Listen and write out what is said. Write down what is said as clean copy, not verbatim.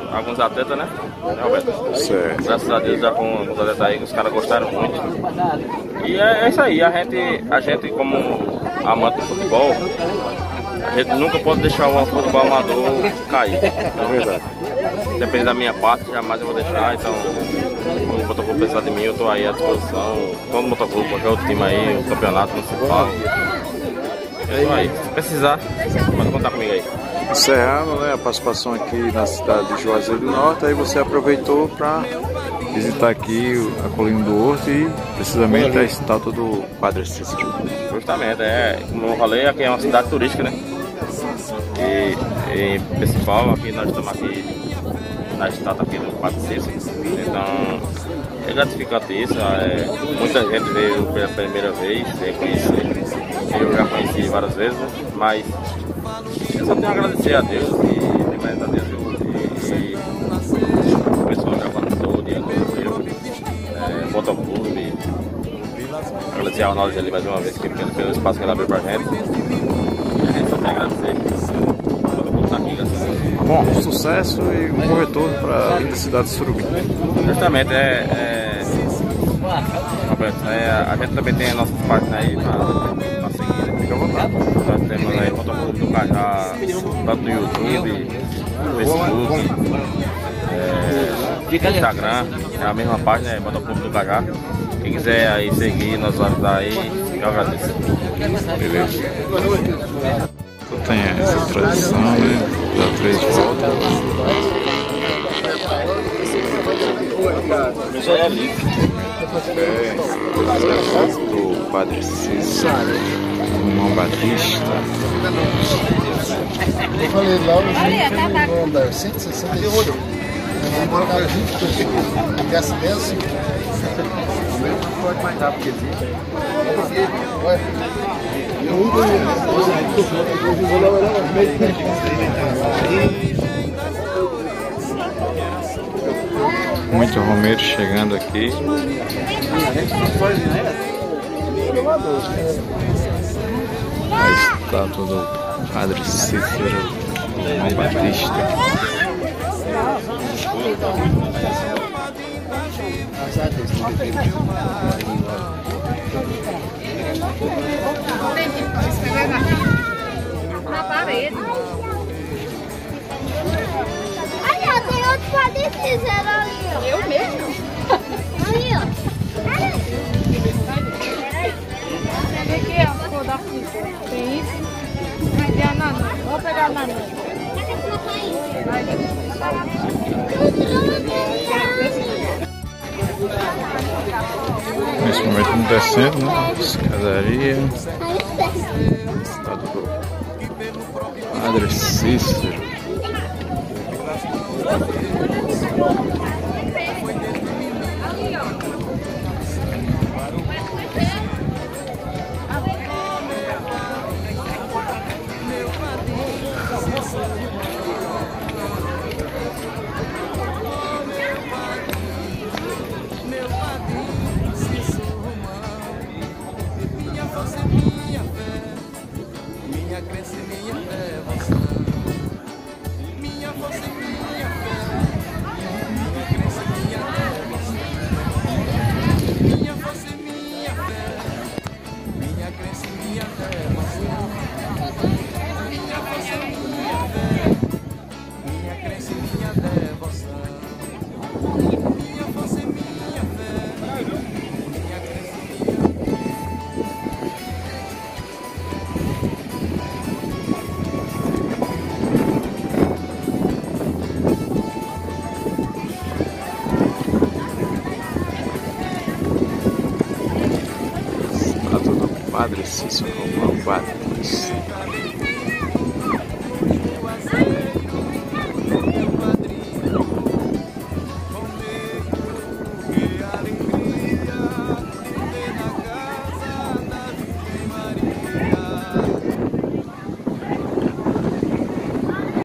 alguns atletas, né, Roberto? Certo. Graças a Deus já com os atletas aí, os caras gostaram muito. E é isso aí, a gente como amante do futebol, a gente nunca pode deixar o futebol amador cair. É verdade. Depende da minha parte, jamais eu vou deixar, então quando o motoclube precisar de mim, eu estou aí à disposição. Todo motoclube, qualquer outro time aí, o campeonato municipal. É isso aí, se precisar, pode contar comigo aí. Encerrando, né, a participação aqui na cidade de Juazeiro do Norte, aí você aproveitou para visitar aqui a Colina do Horto e precisamente a estátua do Padre Cícero. Justamente, como eu falei, aqui é uma cidade turística, né? E principal, aqui nós estamos aqui na estátua aqui do Padre Cícero. Então é gratificante isso, muita gente veio pela primeira vez, conhecer. Eu já conheci várias vezes, né? Mas eu só tenho a agradecer a Deus e mais a Deus e o pessoal que avançou, o motoclube. Agradecer ao Ronaldo ali mais uma vez pelo espaço que ele abriu pra gente. E a gente só tem a agradecer. Todo mundo tá aqui, graças a Deus. Bom, sucesso e um bom retorno para a linda cidade de Surubim. Justamente, Roberto, a gente também tem as nossas páginas aí pra seguir, né? Fica à vontade. Nós temos aí o Motoclube do Cajá, tanto no YouTube, Facebook, Instagram, é a mesma página, é Motoclube do Cajá. Quem quiser aí seguir, nos ajudar aí, eu agradeço. Beleza. Então tem essa tradição, né? Da três de volta. É livre. Do Padre Cícero, irmão Batista. Eu falei lá, o vão andar 165. Vamos marcar 20 pessoas. Quer acidência? Não pode mais rápido que existe. Muito romeiro chegando aqui. A estátua do Padre Cícero, do irmão Batista. Na parede. Olha, tem outro Padre Cícero ali, ó. Eu mesmo? Ali, ó. Pega aqui, ó. Vou dar tem isso. Vai ter a nanã. Vou pegar a nanã. Nesse momento estamos descendo, né? Escadaria. Estátua do Padre Cícero. Padre Cícero, irmão Batista.